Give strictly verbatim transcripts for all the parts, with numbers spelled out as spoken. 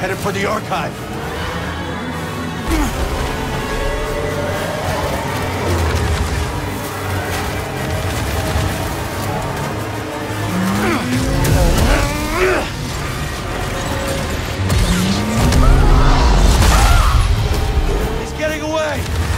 headed for the archive. He's getting away!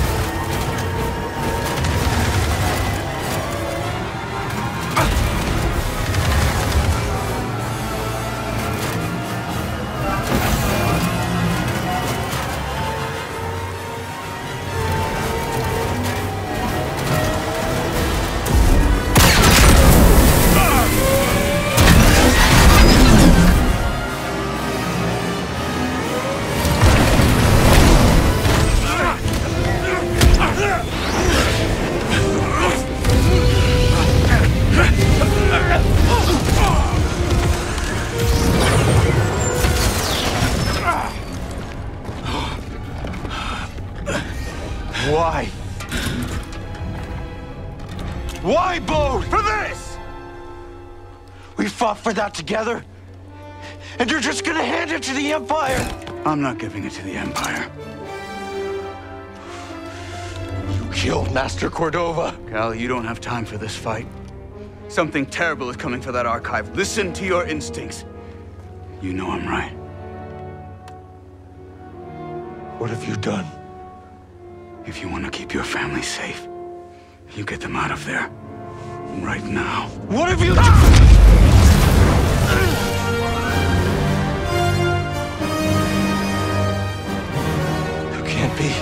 Why? Why, Bode? For this! We fought for that together, and you're just gonna hand it to the Empire? I'm not giving it to the Empire. You killed Master Cordova. Cal, you don't have time for this fight. Something terrible is coming for that archive. Listen to your instincts. You know I'm right. What have you done? If you want to keep your family safe, you get them out of there. Right now. What have you done? You can't be.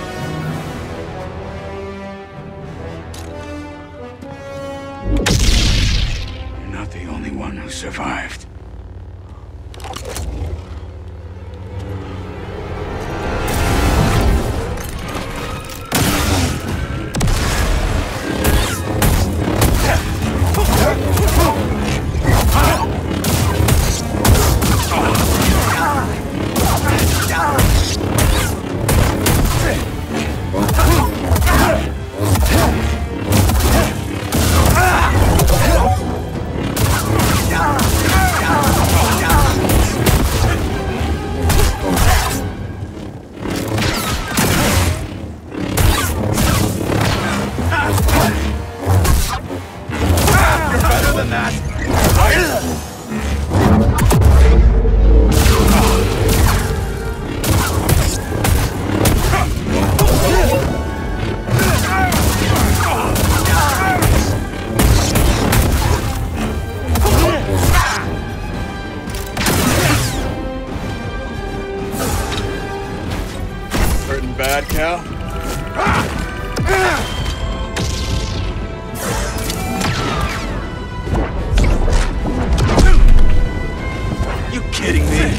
You're not the only one who survived. Bad, Cal? You kidding me?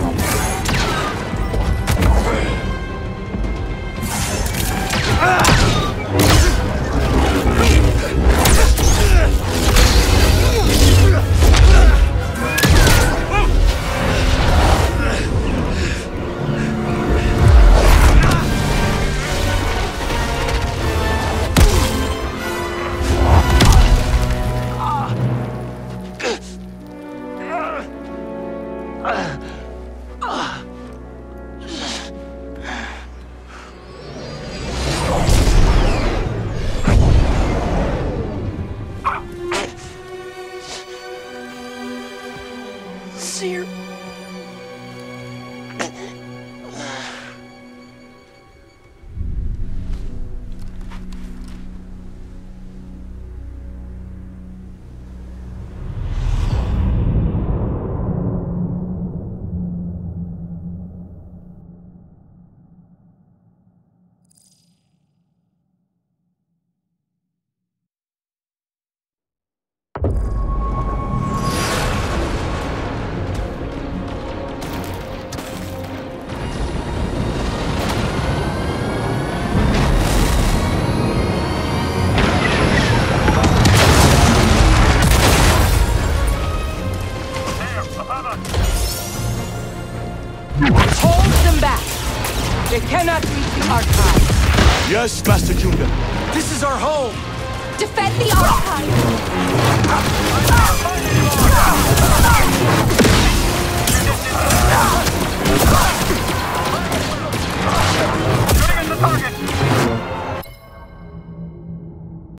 Cere. Hold them back! They cannot reach the archive! Yes, Master Junda. This is our home! Defend the archive!